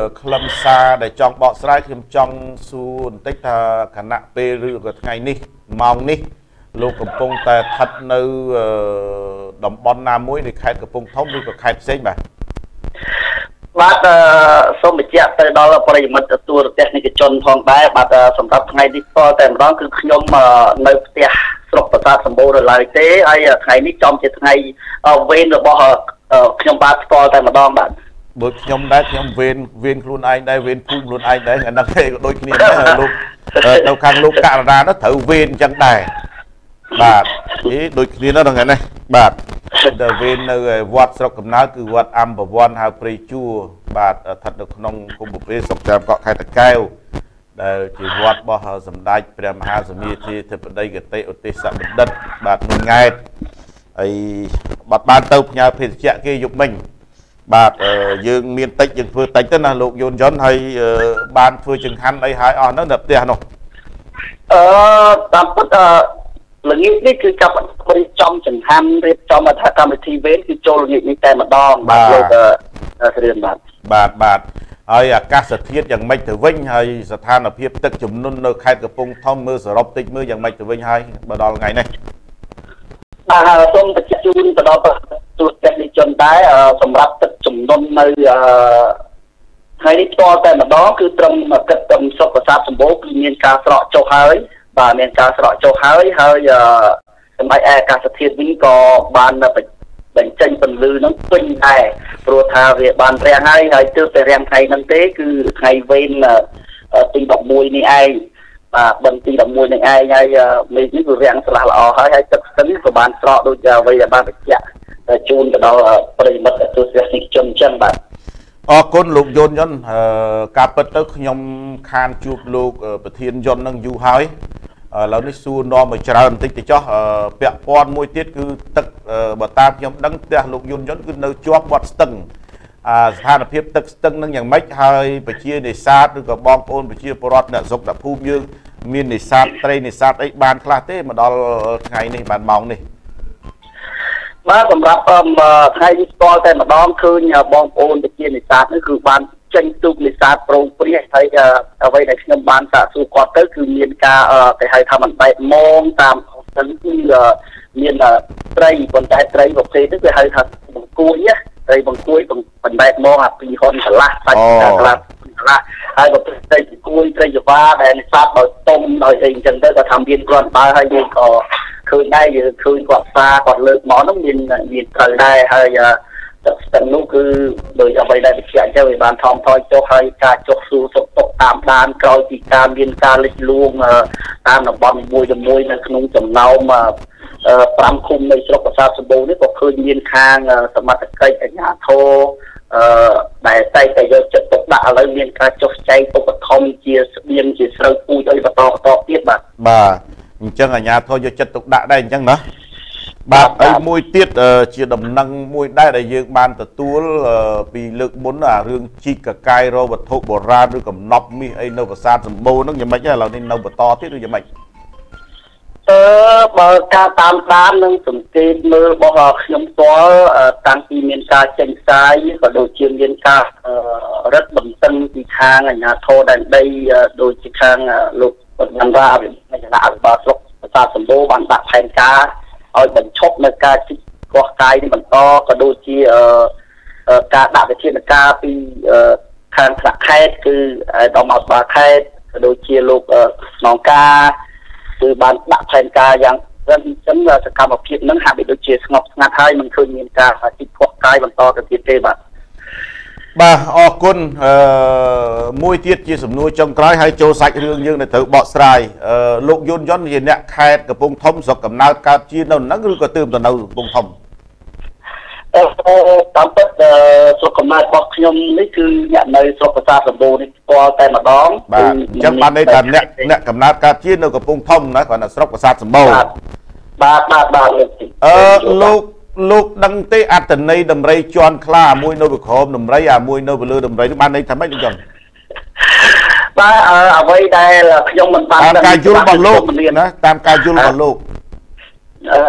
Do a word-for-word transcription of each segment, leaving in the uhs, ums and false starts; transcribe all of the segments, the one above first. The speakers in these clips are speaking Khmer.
ក្លឹមសារដែលចង់បកស្រាយខ្ញុំចង់សួរបន្តិចថាគណៈពេលឬក៏ថ្ងៃនេះម៉ោងនេះលោកកំពុងតែស្ថិតនៅតំបន់ណាមួយនៃខេត្តកំពង់ធំឬក៏ខេត្តផ្សេងបាទបាទសូមបញ្ជាក់ទៅដល់ប្រិយមិត្តទទួលរទេសនិកជនផងដែរបាទសម្រាប់ថ្ងៃនេះក៏តែម្ដងគឺខ្ញុំនៅផ្ទះស្រុកប្រាសាទសម្បូរនៅឡើយទេហើយថ្ងៃនេះចំជាថ្ងៃវេនរបស់ខ្ញុំបាទស្គាល់តែម្ដងបាទដូចខ្ញុំដែរខ្ញុំវេនវេនខ្លួនឯងដែរវេនភូមិខ្លួនឯងដែរអាហ្នឹងគេក៏ដូចគ្នាដែរលោកនៅខាងលោកករណានោះត្រូវវេនអញ្ចឹងដែរបាទនេះដូចគ្នានោះហ្នឹងណាបាទតែវេននៅវត្តស្រុកកំណើតគឺវត្តអមប្រវ័នហៅព្រៃជួរបាទស្ថិតនៅក្នុងភូមិប្រភេទស្រុកចាមកក់ខេត្តតាកែវដែលជាវត្តរបស់សម្ដេចព្រះមហាសមាធិធិបតីគតិឧទ្ទេសបណ្ឌិតបាទមួយង៉ែតហើយបាត់បានទៅផ្ញើភេសជ្ជៈគេយកមិញបាទយើងមានតិចយើងធ្វើតិចទៅណាលោកយូនយុនហើយបានធ្វើចង្ហាន់អីហើយអស់ហ្នឹងនៅផ្ទះនោះអឺតាមពិតអឺល្ងាចនេះគឺចាប់រៀបចំចង្ហាន់រៀបចំថាកម្មវិធីវេនគឺចូលល្ងាចនេះតែម្ដងបាទលោកស្រៀនបាទបាទបាទហើយអាកាសធាតុយ៉ាងម៉េចទៅវិញហើយស្ថានភាពទឹកជំនន់នៅខេត្តកំពង់ធំមើលសរុបតិចមើលយ៉ាងម៉េចទៅវិញហើយបើដល់ថ្ងៃនេះបាទសូមបញ្ជាក់ជូនទៅដល់ទូរទស្សនិកជនដែរសម្រាប់ទឹកជំនន់នៅថ្ងៃនេះផ្ទាល់តែម្ដងគឺត្រឹមគិតត្រឹមស្រុកប្រាសាទសម្បូរគឺមានការស្រកចុះហើយបាទមានការស្រកចុះហើយហើយសម្រាប់អាកាសធាតុវិញក៏បានបញ្ចេញពន្លឺនឹងពេញដែរព្រោះថាវាបានរាំងហើយហើយទើបតែរាំងថ្ងៃហ្នឹងទេគឺថ្ងៃវេនទីដប់មួយនេះឯងបាទបិណ្ឌទីដប់មួយនេះឯងហើយមេឃនេះគឺរាំងស្លាស់ល្អហើយហើយទឹកស្ទឹងក៏បានស្រកដូចអ្វីដែលបានបញ្ជាក់ជូនទៅដល់ប្រិយមិត្តទស្សនិកជនអញ្ចឹងបាទអរគុណលោកយុនយុនការពិតទៅខ្ញុំខានជួបលោកប្រធានយុននឹងយូរហើយឥឡូវនេះសួរនាំឲ្យច្រើនបន្តិចទៅចោះពាក់ព័ន្ធមួយទៀតគឺទឹកបើតាមខ្ញុំដឹងផ្ទះលោកយុនយុនគឺនៅជាប់វត្តស្ទឹងអាស្ថានភាពទឹកស្ទឹងនឹងយ៉ាងម៉េចហើយប្រជានេសាទឬក៏បងប្អូនប្រជាពលរដ្ឋអ្នកស្រុកអ្នកភូមិយើងមាននេសាទត្រីនេសាទអីបានខ្លះទេមកដល់ថ្ងៃនេះបានម៉ោងនេះបាទសម្រាប់ថ្ងៃនេះស្គាល់តែម្ដងឃើញបងប្អូនប្រជានេសាទនេះគឺបានចេញទូកនេសាទប្រងព្រាសហើយអ្វីដែលខ្ញុំបានសាកសួរគាត់ទៅគឺមានការគេហៅថាមិនបែកម៉ងតាមស្ទឹងគឺមានត្រីប៉ុន្តែត្រីប្រភេទនេះគេហៅថាបង្គួយណាត្រីបង្គួយមិនបែកម៉ងអាពីហ៊ុនឆ្លាស់សាច់ឆ្លាស់ឆ្លាស់ហើយប្រភេទត្រីបង្គួយត្រីចវាដែលនេសាទដោយទុំដោយអីអញ្ចឹងទៅគាត់ថាមានគ្រាន់បើហើយយើងក៏ឃើញដែរយើងឃើញគាត់សារគាត់លើកមកហ្នឹងមានមានត្រូវដែរហើយទឹកស្ទឹងនោះគឺដោយអ្វីដែលបញ្ជាក់ទៅវាបានថមថយចុះហើយការចុះសួរសុខទុក្ខតាមដានក្រោយពីការមានការលិចលួងតាមតំបន់មួយមួយនៅក្នុងចំណោមប្រាំឃុំនៃស្រុកប្រាសាទសម្បូរនេះក៏ឃើញមានខាងសមត្ថកិច្ចអាជ្ញាធរអឺដែលតែតែយកចិត្តទុកដាក់ឥឡូវមានការចុះចែងឧបត្ថម្ភជាស្បៀងជាស្រូវពូជអីបន្តបន្តទៀតបាទបាទអញ្ចឹងអាជ្ញាធរយកចិត្តទុកដាក់ដែរអញ្ចឹងណាបាទហើយមួយទៀតជាដំណឹងមួយដែរដែលយើងបានទទួលពីលើកមុនអារឿងជីកកកាយរវត្ថុបុរាណឬកំណប់មាសអីនៅប្រាសាទសម្បូរហ្នឹងយ៉ាងម៉េចឥឡូវនេះនៅបន្តទៀតឬយ៉ាងម៉េចអឺបើការតាមដាននិងសង្កេតមើលរបស់ខ្ញុំផ្ទាល់តាំងពីមានការចេញផ្សាយក៏ដូចជាមានការរឹតបន្តឹងពីខាងអាជ្ញាធរដែនដីដូចជាខាងលោកបណ្ឌិតរាវិជ្ជាអភិបាលស្រុកប្រាសាទសម្បូរបានដាក់ផែនការឲ្យបញ្ឈប់នៅការជីកកោះកាយនេះបន្តក៏ដូចជាការដាក់វិធានការពីខាងថ្នាក់ខេត្តគឺដល់មកបាខេត្តក៏ដូចជាលោកស្នងការគឺបានដាក់ផែនការយ៉ាងរឹងចឹងសកម្មភាពនឹងហាក់បីដូចជាស្ងប់ស្ងាត់ហើយមិនឃើញមានការជីកកោះកាយបន្តទៅទៀតទេបាទបាទអរគុណអឺមួយទៀតជាសំណួរចុងក្រោយហើយចូលសាច់រឿងយើងនៅត្រូវបកស្រាយអឺលោកយុនយុនជាអ្នកខេត្តកំពង់ធំស្រុកកំណើតកើតជានៅហ្នឹងឬក៏ទើបទៅនៅកំពង់ធំអឺតាមពិតស្រុកកំណើតរបស់ខ្ញុំនេះគឺអ្នកនៅស្រុកប្រាសាទសម្បូរនេះស្គាល់តែម្ដងបាទអញ្ចឹងបានន័យថាអ្នកអ្នកកំណើតកើតជានៅកំពង់ធំណាគាត់នៅស្រុកប្រាសាទសម្បូរបាទបាទបាទអឺលោកលោកដឹងទេអត្តន័យដំរីជន់ខ្លាមួយនៅក្រោមដំរីអាមួយនៅលើដំរីនេះបានន័យថាម៉េចលោកចុងបាទអ្វីដែលខ្ញុំមិនបានតាមការយល់របស់លោកណាតាមការយល់របស់លោកអឺ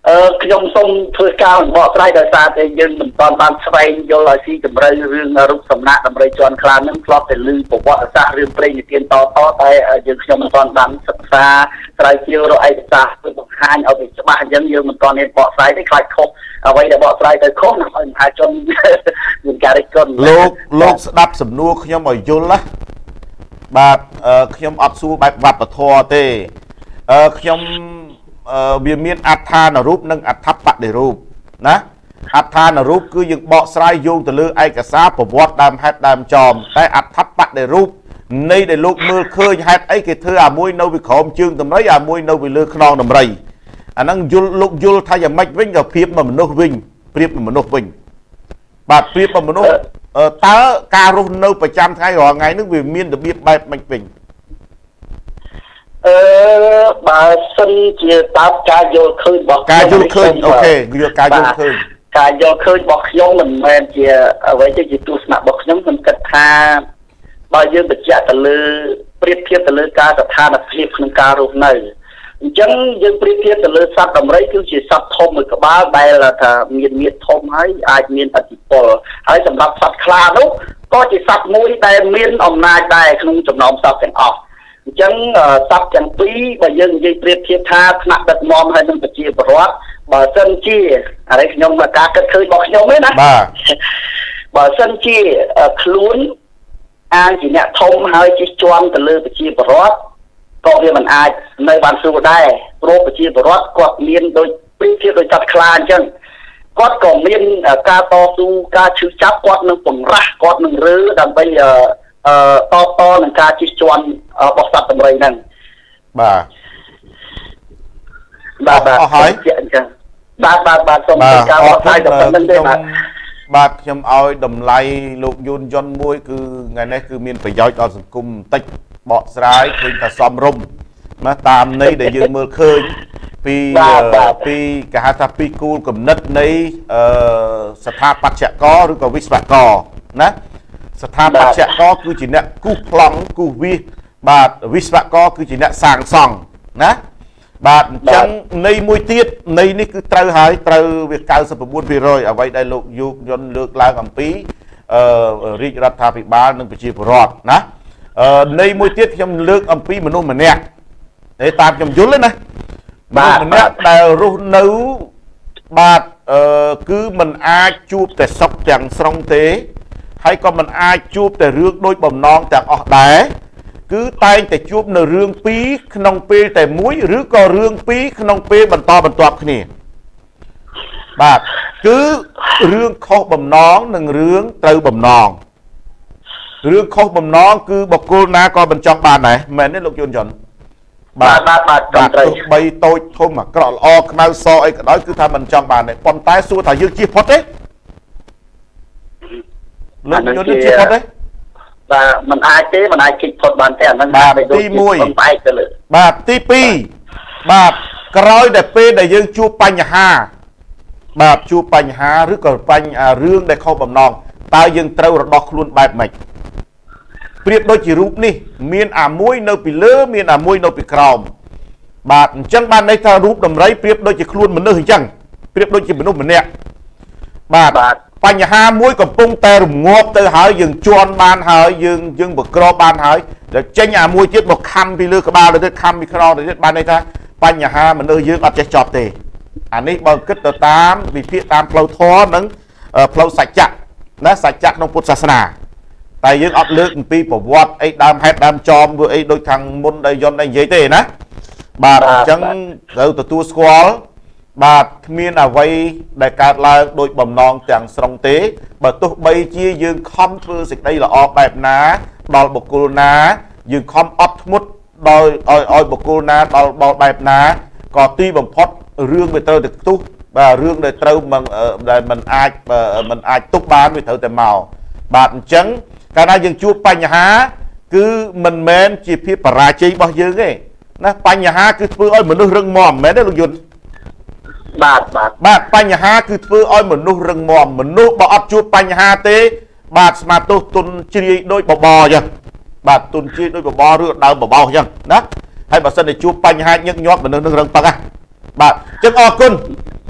អឺខ្ញុំសូមធ្វើការបកស្រាយដោយសារតែយើងមិនទាន់បានស្វែងយល់ឲ្យស៊ីជម្រៅរឿងរូបសំណាកដំរីជាន់ខ្លានឹងធ្លាប់តែឮប្រវត្តិសាស្ត្ររឿងព្រេងនិទានតតតែយើងខ្ញុំមិនទាន់បានសិក្សាស្រាវជ្រាវរកឯកសារបង្ហាញឲ្យវាច្បាស់អញ្ចឹងយើងមិនទាន់មានបកស្រាយទេខ្លាចខុសអ្វីដែលបកស្រាយទៅខុសណាស់មហាជនមានការរិះគន់លោកលោកស្ដាប់សំណួរខ្ញុំឲ្យយល់ណាបាទខ្ញុំអត់សួរបែបវប្បធម៌ទេអឺខ្ញុំវាមានអត្ថានុរូបនិងអត្ថបដិរូបណាអត្ថានុរូបគឺយើងបកស្រាយយោងទៅលើឯកសារប្រវត្តិដើមហេតុដើមចំតែអត្ថបដិរូបនៃដែលលោកមើលឃើញហេតុអីគេធ្វើអាមួយនៅពីក្រោមជើងដំរីអាមួយនៅពីលើខ្នងដំរីអាហ្នឹងយល់លោកយល់ថាយ៉ាងម៉េចវិញក៏ប្រៀបមកមនុស្សវិញប្រៀបមកមនុស្សវិញបាទប្រៀបមកមនុស្សតើការរស់នៅប្រចាំថ្ងៃរាល់ថ្ងៃហ្នឹងវាមានរបៀបបែបម៉េចវិញអឺបើសិនជាតាមការយល់ឃើញរបស់ការយល់ឃើញអូខេយកការយល់ឃើញការយល់ឃើញរបស់ខ្ញុំមិនមែនជាអ្វីទេជាទស្សនៈរបស់ខ្ញុំខ្ញុំគិតថាបើយើងបញ្ជាក់ទៅលើប្រៀបធៀបទៅលើការស្ថានភាពក្នុងការរស់នៅអញ្ចឹងយើងប្រៀបធៀបទៅលើសត្វដំរីគឺជាសត្វធំមួយក្បាលដែលថាមានមាឌធំហើយអាចមានឥទ្ធិពលហើយសម្រាប់សត្វខ្លានោះក៏ជាសត្វមួយដែលមានអំណាចដែរក្នុងចំណោមសត្វទាំងអស់អញ្ចឹងសត្វទាំងពីរបើយើងនិយាយប្រៀបធៀបថាថ្នាក់ដឹកនាំហើយនឹងប្រជាពលរដ្ឋបើសិនជាអានេះខ្ញុំមកការគិតឃើញរបស់ខ្ញុំទេណាបាទបើសិនជាខ្លួនអានជាអ្នកធំហើយជិះជាន់ទៅលើប្រជាពលរដ្ឋក៏វាមិនអាចនៅបានស្រួលដែរព្រោះប្រជាពលរដ្ឋគាត់មានដូចប្រៀបធៀបដោយសត្វខ្លាអញ្ចឹងគាត់ក៏មានការតស៊ូការឈឺចាប់គាត់នឹងបង្រាស់គាត់នឹងរើដើម្បីអឺតបតនឹងការជិះជាន់របស់សត្វដំរីហ្នឹងបាទបាទបាទហើយអញ្ចឹងបាទបាទបាទសូមការបកស្រាយទៅប៉ុណ្្នឹងទេបាទបាទខ្ញុំឲ្យតម្លៃលោកយុនយុនមួយគឺថ្ងៃនេះគឺមានប្រយោជន៍ដល់សង្គមបន្តិចបកស្រាយឃើញថាសមរម្យណាតាមន័យដែលយើងមើលឃើញពីពីគេហៅថាពីគូលគំនិតនៃអឺស្ថាបត្យករឬក៏វិស្វករណាស្ថាបត្យករគឺជាអ្នកគូសប្លង់គូសវាសបាទវិស្វករគឺជាអ្នកសាងសង់ណាបាទអញ្ចឹងន័យមួយទៀតន័យនេះគឺត្រូវហើយត្រូវវា九十九ភាគរយអ្វីដែលលោកយុយន្តលើកឡើងអំពីអឺរាជរដ្ឋាភិបាលនិងប្រជាពលរដ្ឋណាអឺន័យមួយទៀតខ្ញុំលើកអំពីមនុស្សម្នាក់តែតាមខ្ញុំយល់ទេណាមនុស្សម្នាក់ដែលរស់នៅបាទអឺគឺมันអាចជួបតែសុខទាំងស្រុងទេហើយក៏มันអាចជួបតែរឿងដូចបំណងទាំងអស់ដែរគឺតែងតែជួបនៅរឿងពីរក្នុងពេលតែមួយឬក៏រឿងពីរក្នុងពេលបន្តបន្ទាប់គ្នាបាទគឺរឿងខុសបំណងនិងរឿងត្រូវបំណងរឿងខុសបំណងគឺបុគ្គលណាក៏មិនចង់បានដែរមែនទេលោកយុនយុនបាទបាទបាទបាទទោះបីតូចធំអាក្រក់ល្អខ្មៅសអីក៏ដោយគឺថាមិនចង់បានដែរប៉ុន្តែសួរថាយើងជៀសផុតទេលោកយុនជៀសផុតទេបាទมันអាចទេมันអាចគិតផុតបានទេអាហ្នឹងបាទទីមួយបាទទីពីរបាទក្រោយតែពេលដែលយើងជួបបញ្ហាបាទជួបបញ្ហាឬក៏បញ្ហារឿងដែលខុសបំណងតើយើងត្រូវរដោះខ្លួនបែបម៉េចប្រៀបដូចជារូបនេះមានអាមួយនៅពីលើមានអាមួយនៅពីក្រោមបាទអញ្ចឹងបានន័យថារូបដំរីប្រៀបដូចជាខ្លួនមនុស្សអញ្ចឹងប្រៀបដូចជាមនុស្សម្នាក់បាទបញ្ហាមួយកំពុងតែរងាប់ទៅហើយយើងជន់បានហើយយើងយើងបក្របានហើយដល់ចេញអាមួយទៀតមកខំពីលើក្បាលទៅទៀតខំពីក្រោមទៅទៀតបានន័យថាបញ្ហាមនុស្សយើងអត់ចេះចប់ទេអានេះបើគិតទៅតាមវិភាគតាមផ្លូវធម៌និងផ្លូវសច្ចៈណាសច្ចៈក្នុងពុទ្ធសាសនាតែយើងអត់លើកអំពីប្រវត្តិអីដើមហេតុដើមចំធ្វើអីដូចខាងមុនដែលយន្តឯងនិយាយទេណាបាទអញ្ចឹងត្រូវទទួលស្គាល់បាទគ្មានអ្វីដែលកើតឡើងដោយបំណងទាំងស្រុងទេបើទោះបីជាយើងខំធ្វើសេចក្តីល្អបែបណាដល់បុគ្គលណាយើងខំអត់ធ្មត់ដោយឲ្យឲ្យបុគ្គលណាដល់ដល់បែបណាក៏ទីបំផុតរឿងវាត្រូវតែខ្ទុះបាទរឿងដែលត្រូវមិនដែលមិនអាចមិនអាចទប់បានវាត្រូវតែមកបាទអញ្ចឹងកាលណាយើងជួបបញ្ហាគឺមិនមែនជាភាពបរាជ័យរបស់យើងទេណាបញ្ហាគឺធ្វើឲ្យមនុស្សរឹងមាំមែនទេលោកយុនបាទបាទបាទបញ្ហាគឺធ្វើឲ្យមនុស្សរឹងមាំមនុស្សបើអត់ជួបបញ្ហាទេបាទស្មាទោសទុនជ្រាយដូចបបរអញ្ចឹងបាទទុនជ្រាយដូចបបរឬដើមបបោសអញ្ចឹងណាហើយបើសិនតែជួបបញ្ហាញឹកញាប់មនុស្សនឹងរឹងប៉ឹកណាបាទអញ្ចឹងអរគុណ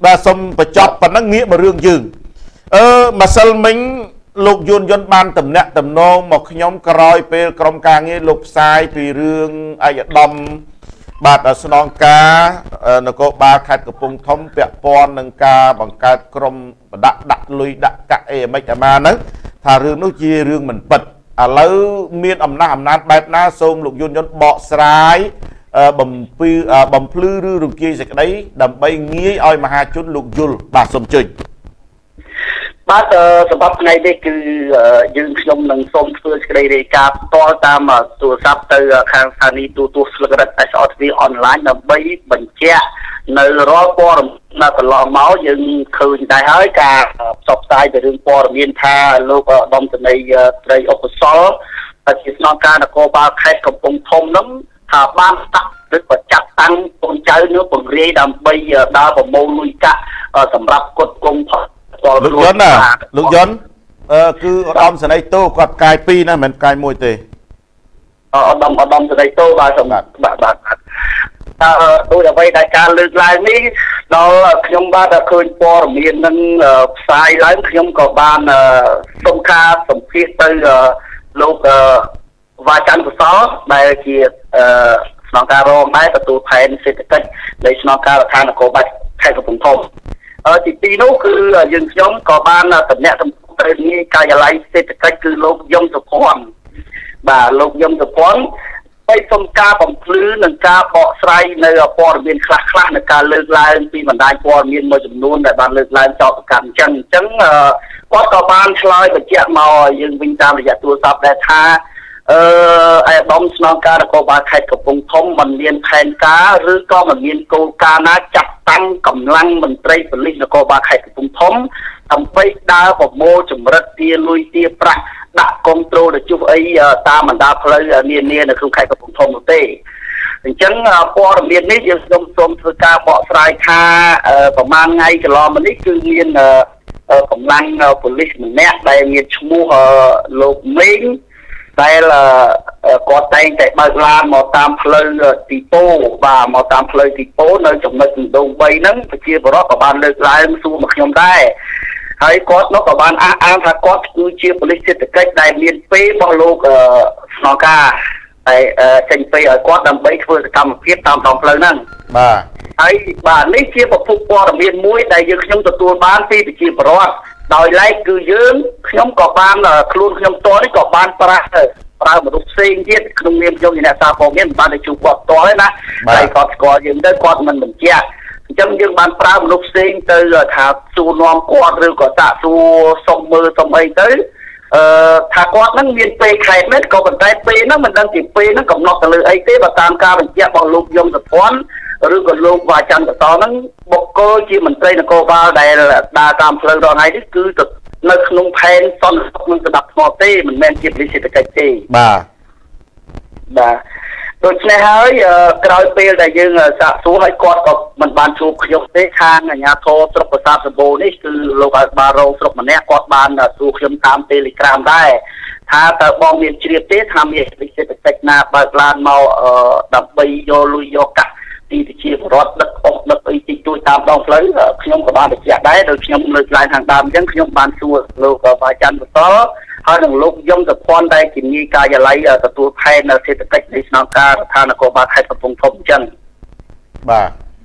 បាទសូមបញ្ចប់ប៉ុណ្ណឹងងាកមករឿងយើងអឺម្សិលមិញលោកយួនយន្តបានតំណាក់តំណងមកខ្ញុំក្រោយពេលក្រុមការងារលោកផ្សាយពីរឿងឯកឧត្តមបាទស្នងការនគរបាលខេត្តកំពង់ធំពាក់ព័ន្ធនឹងការបង្កើតក្រុមបដាក់ដាក់លុយដាក់កាក់អីមិនអាម៉ាហ្នឹងថារឿងនោះជារឿងមិនពិតឥឡូវមានអំណះអំណាចបែបណាសូមលោកយួនយន្តបកស្រាយបំពីបំភ្លឺឬរំគាយសេចក្តីដើម្បីងាយឲ្យមហាជនលោកយល់បាទសូមជើញបាទសម្រាប់ថ្ងៃនេះគឺយើងខ្ញុំនឹងសូមធ្វើសេចក្តីរាយការណ៍ផ្ទាល់តាមទូរស័ព្ទទៅខាងស្ថានីយទូរទស្សន៍ស្លឹករឹត เอส អារ ที វី អនឡាញដើម្បីបញ្ជាក់នៅរាល់ព័ត៌មានដែលកន្លងមកយើងឃើញដែរហើយការផ្សព្វផ្សាយពីរឿងព័ត៌មានថាលោកឧត្តមសេនីយ៍ត្រីឧបសលជាស្នងការនគរបាលខេត្តកំពង់ធំនោះថាបានតាក់ឬក៏ចាត់តាំងកូនចៅនៅបង្រៀនដើម្បីដើរប្រមូលលុយកាក់សម្រាប់គុតគង់លោកយន្តណាលោកយន្តអឺគឺឧត្តមសេនីយ៍តូគាត់ផ្កាយពីរណាមិនផ្កាយមួយទេឧត្តមឧត្តមសេនីយ៍តូបាទសម្រាប់បាទបាទអឺដោយអ្វីដែលការលើកឡើងនេះដល់ខ្ញុំបាទឃើញព័ត៌មាននឹងផ្សាយឡើងខ្ញុំក៏បានសុំការសម្ភាសទៅលោកវាច័ន្ទកសលដែលជាស្នងការរងដែរទទួលផែនសេដ្ឋកិច្ចនៃស្នងការដ្ឋាននគរបាលខេត្តកំពង់ធំអឺទីពីរនោះគឺយើងខ្ញុំក៏បានតំណាក់តំណទៅនីការិយាល័យសេដ្ឋកិច្ចគឺលោកយមសុភ័ណ្ឌបាទលោកយមសុភ័ណ្ឌไปសុំការបំភ្លឺនិងការបកស្រាយនៅព័ត៌មានខ្លះខ្លះនៃការលើកឡើងពីបណ្ដាញព័ត៌មានមួយចំនួនដែលបានលើកឡើងចោទប្រកាន់អញ្ចឹងអញ្ចឹងគាត់ក៏បានឆ្លើយបញ្ជាក់មកយើងវិញតាមរយៈទូរស័ព្ទដែរថាអឺឯកឧត្តមស្នងការនគរបាលខេត្តកំពង់ធំមិនមានផែនការឬក៏មិនមានគោលការណ៍ណាចាត់តាំងកម្លាំងមន្ត្រីប៉ូលីសនគរបាលខេត្តកំពង់ធំដើម្បីដើរប្រមូលចម្រិតទាលុយទាប្រាក់ដាក់កុងត្រូលទៅជុះអីតាមបណ្ដាផ្លូវនានានៅក្នុងខេត្តកំពង់ធំនោះទេអញ្ចឹងព័ត៌មាននេះយើងសូមសូមធ្វើការបកស្រាយថាប្រហែលថ្ងៃកន្លងមកនេះគឺមានកម្លាំងប៉ូលីសម្នាក់ដែលមានឈ្មោះលោកមេងដែលគាត់តែងតែបើកឡានមកតាមផ្លូវទីពោបាទមកតាមផ្លូវទីពោនៅចំណុចដងបីហ្នឹងប្រជាពលរដ្ឋក៏បានលើកឡើងសួរមកខ្ញុំដែរហើយគាត់នោះក៏បានអះអាងថាគាត់គឺជាប៉ូលីសសេដ្ឋកិច្ចដែលមានពេលរបស់លោកស្នងការហើយចេញពេលឲ្យគាត់ដើម្បីធ្វើសកម្មភាពតាមដងផ្លូវហ្នឹងបាទហើយបាទនេះជាប្រភពព័ត៌មានមួយដែលយើងខ្ញុំទទួលបានពីប្រជាពលរដ្ឋដោយឡែកគឺយើងខ្ញុំក៏បានខ្លួនខ្ញុំតនេះក៏បានប្រាស់ប្រើមនុស្សផ្សេងទៀតក្នុងនាមខ្ញុំជាអ្នកសារព័ត៌មានមិនបានទៅជួបគាត់ផ្ទាល់ទេណាហើយគាត់ស្គាល់យើងទៅគាត់មិនបញ្ជាក់អញ្ចឹងយើងបានប្រើមនុស្សផ្សេងទៅថាសួរនាំគាត់ឬក៏សាកសួរសុំមើលសុំអីទៅអឺថាគាត់ហ្នឹងមានពេលខែមែនក៏ប៉ុន្តែពេលហ្នឹងមិនដឹងជាពេលហ្នឹងកំណត់ទៅលើអីទេបើតាមការបញ្ជាក់របស់លោកយមសុភ័ណ្ឌឬក៏លោកវាច័ន្ទកសលហ្នឹងបុគ្គលជាមន្ត្រីនគរបាលដែលដើរតាមផ្លូវរងថ្ងៃនេះគឺនៅក្នុងផែនសន្តិសុខនិងស្ដាប់ធ្នាប់ទេមិនមែនជាប៉ូលីសសេដ្ឋកិច្ចទេបាទបាទដូច្នេះហើយក្រោយពេលដែលយើងសាកសួរឲ្យគាត់ក៏មិនបានជួបខ្ញុំទេខាងអាជ្ញាធរស្រុកប្រាសាទសម្បូរនេះគឺលោកអភិបាលរងស្រុកម្នាក់គាត់បានសួរខ្ញុំតាម Telegram ដែរថាតើបងមានជ្រាបទេថាមានប៉ូលីសសេដ្ឋកិច្ចណាបើកឡានមកដើម្បីយកលុយយកកាក់ទីប្រជាពលរដ្ឋដឹកអុកដឹកអីទីជួយតាមដងផ្លូវខ្ញុំក៏បានបញ្ជាក់ដែរដោយខ្ញុំលើកឡើងខាងដើមអញ្ចឹងខ្ញុំបានសួរលោកវាច័ន្ទកសលហើយនឹងលោកយមសុភ័ណ្ឌដែលជានាយការិយាល័យទទួលផែនសេដ្ឋកិច្ចនៃស្នងការរដ្ឋាភិបាលនគរបាលខេត្តកំពង់ធំអញ្ចឹងបាទ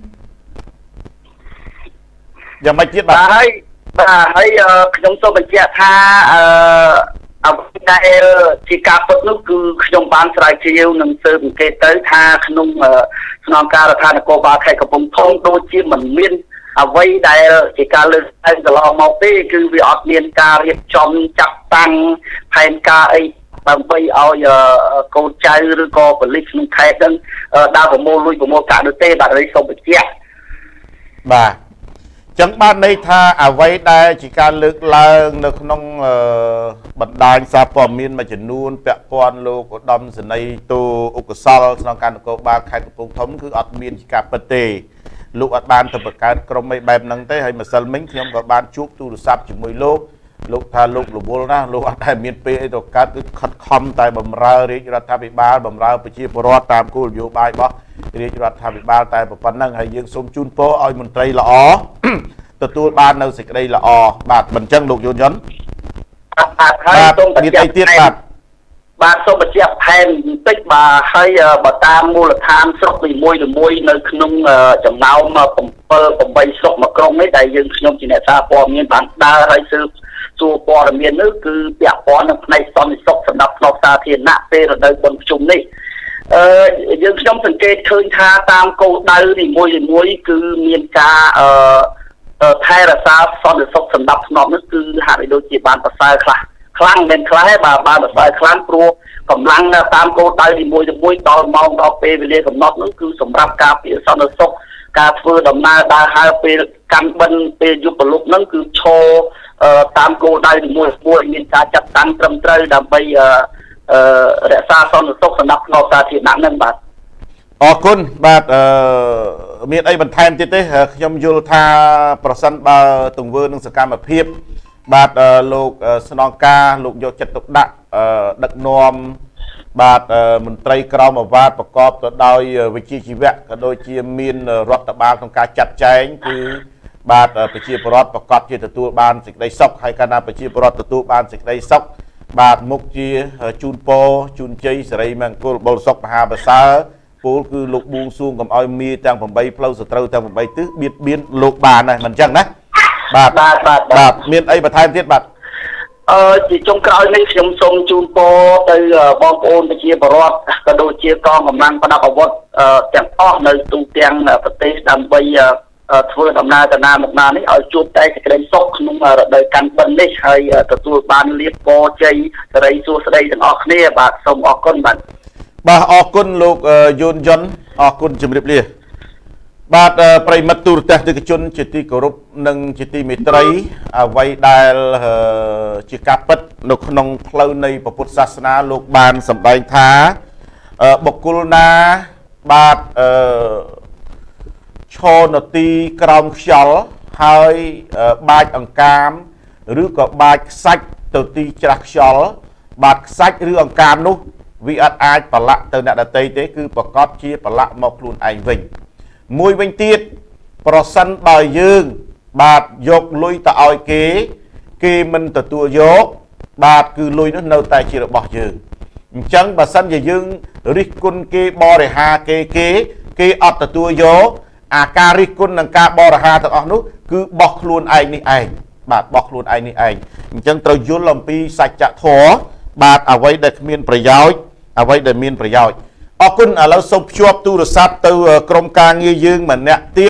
យ៉ាងម៉េចទៀតបាទហើយបាទហើយខ្ញុំសូមបញ្ជាក់ថាអឺអ្វីដែលជាការពិតនោះគឺខ្ញុំបានស្រាវជ្រាវនិងស៊ើបអង្កេតទៅថាក្នុងស្នងការរដ្ឋាភិបាលនគរបាលខេត្តកំពង់ធំដូចជាមិនមានអ្វីដែលជាការលើកឡើងកន្លងមកទេគឺវាអត់មានការរៀបចំចាត់តាំងផែនការអីដើម្បីឲ្យកូនចៅឬក៏ប៉ូលីសក្នុងខេត្តហ្នឹងដើរប្រមូលលុយប្រមូលកាក់នោះទេបាទហើយសូមបញ្ជាក់បាទចឹងបានន័យថាអ្វីដែលជាការលើកឡើងនៅក្នុងបណ្ដាញសារព័ត៌មានមួយចំនួនពាក់ព័ន្ធលោកឧត្តមសេនីយ៍តូឧបសលស្នងការនគរបាលខេត្តកំពង់ធំគឺអត់មានជាការពិតទេលោកអត់បានទៅបង្កើតក្រុមអីបែបហ្នឹងទេហើយម្សិលមិញខ្ញុំក៏បានជួបទូរស័ព្ទជាមួយលោកលោកថាលោករវល់ណាលោកអត់តែមានពេលអីទៅកើតគឺខិតខំតែបំរើរាជរដ្ឋាភិបាលបំរើប្រជាពលរដ្ឋតាមគោលនយោបាយរបស់រាជរដ្ឋាភិបាលតែប៉ុណ្ណឹងហើយយើងសូមជូនពរឲ្យមន្ត្រីល្អទទួលបាននៅសេចក្តីល្អបាទមិនចឹងលោកយុនយុនបាទហើយសូមបញ្ជាក់ទៀតបាទបាទសូមបញ្ជាក់ថែមបន្តិចបាទហើយបើតាមមូលដ្ឋានស្រុកនីមួយៗនៅក្នុងចំណោម7 8ស្រុកមួយក្រុងនេះដែលយើងខ្ញុំជាអ្នកសារព័ត៌មានបានដើរហើយស៊ើបសួរព័ត៌មាននោះគឺពាក់ព័ន្ធនឹងផ្នែកសន្តិសុខសម្រាប់ផ្នែកសាធារណៈពេលរដូវបុណ្យភ្ជុំនេះអឺយើងខ្ញុំសង្កេតឃើញថាតាមគោលដៅនីមួយៗគឺមានការអឺថែរក្សាសន្តិសុខសម្រាប់ផ្នែកនេះគឺហាក់ដូចជាបានប្រសើរខ្លះខ្លាំងមែនខ្លះហើយបាទបានប្រសើរខ្លាំងព្រោះកម្លាំងតាមគោលដៅនីមួយៗដល់ម៉ោងដល់ពេលវេលាកំណត់នោះគឺសម្រាប់ការពារសន្តិសុខការធ្វើដំណើរដើរហើរពេលកាន់បិណ្ឌពេលយប់ព្រលប់ហ្នឹងគឺឈរតាមគោលដៅនីមួយៗមានការចាត់តាំងត្រឹមត្រូវដើម្បីរក្សាសន្តិសុខសម្រាប់ផ្នែកសាធារណៈហ្នឹងបាទអរគុណបាទអឺមានអីបន្ថែមទៀតទេខ្ញុំយល់ថាប្រសិនបើទង្វើនឹងសកម្មភាពបាទលោកស្នងការលោកយកចិត្តទុកដាក់ដឹកនាំបាទមន្ត្រីក្រមអាវ៉ាតប្រកបទៅដោយវិជ្ជាជីវៈក៏ដូចជាមានរដ្ឋបាលក្នុងការចាត់ចែងគឺបាទប្រជាពលរដ្ឋប្រកបជាទទួលបានសេចក្តីសុខហើយកាលណាប្រជាពលរដ្ឋទទួលបានសេចក្តីសុខបាទមុខជាជូនពរជូនជ័យសិរីមង្គលបុលសុខមហាប្រសើរពូលគឺលោកបួងសួងកុំឲ្យមីទាំង8ផ្លូវសត្រូវទាំង8ទិសបៀតបៀនលោកបានណាមិនអញ្ចឹងណាបាទបាទបាទបាទមានអីបន្ថែមទៀតបាទអឺជាចុងក្រោយនេះខ្ញុំសូមជូនពរទៅបងប្អូនប្រជាពលរដ្ឋក៏ដូចជាកងកម្លាំងប្រដាប់អាវុធទាំងអស់នៅទូទាំងប្រទេសដើម្បីធ្វើដំណើរទៅណាមកណានេះឲ្យជួបតែសេចក្តីសុខក្នុងរដូវកាន់បិណ្ឌនេះហើយទទួលបានលាភពរជ័យសិរីសួស្តីទាំងអស់គ្នាបាទសូមអរគុណបាទបាទអរគុណលោកយុនយុនអរគុណជំរាបលាបាទប្រិមិត្តទូរទស្សនិកជនជាទីគោរពនិងជាទីមេត្រីអ្វីដែលជាការពិតនៅក្នុងផ្លូវនៃពុទ្ធសាសនាលោកបានសម្ដែងថាបុគ្គលណាបាទអឺឈរនទីក្រោមខ្យល់ហើយបាចអង្កាមឬក៏បាចខ្សាច់ទៅទីច្រាស់ខ្យល់បាទខ្សាច់ឬអង្កាមនោះវាអត់អាចប្រឡាក់ទៅអ្នកដទៃទេគឺប្រកាសជាប្រឡាក់មកខ្លួនឯងវិញមួយវិញទៀតប្រសិនបើយើងបាទយកលុយទៅឲ្យគេគេមិនទទួលយកបាទគឺលុយនោះនៅតែជារបស់យើងអញ្ចឹងបើសិនជាយើងរិះគន់គេបរិហាគេគេគេអត់ទទួលយកអាការរិះគន់និងការបរិហាទាំងអស់នោះគឺបោះខ្លួនឯងនេះឯងបាទបោះខ្លួនឯងនេះឯងអញ្ចឹងត្រូវយល់អំពីសច្ចធម៌បាទអ្វីដែលគ្មានប្រយោជន៍អ្វីដែលមានប្រយោជន៍អរគុណឥឡូវសូមភ្ជាប់ទូរស័ព្ទទៅក្រុមការងារយើងម្នាក់ទៀត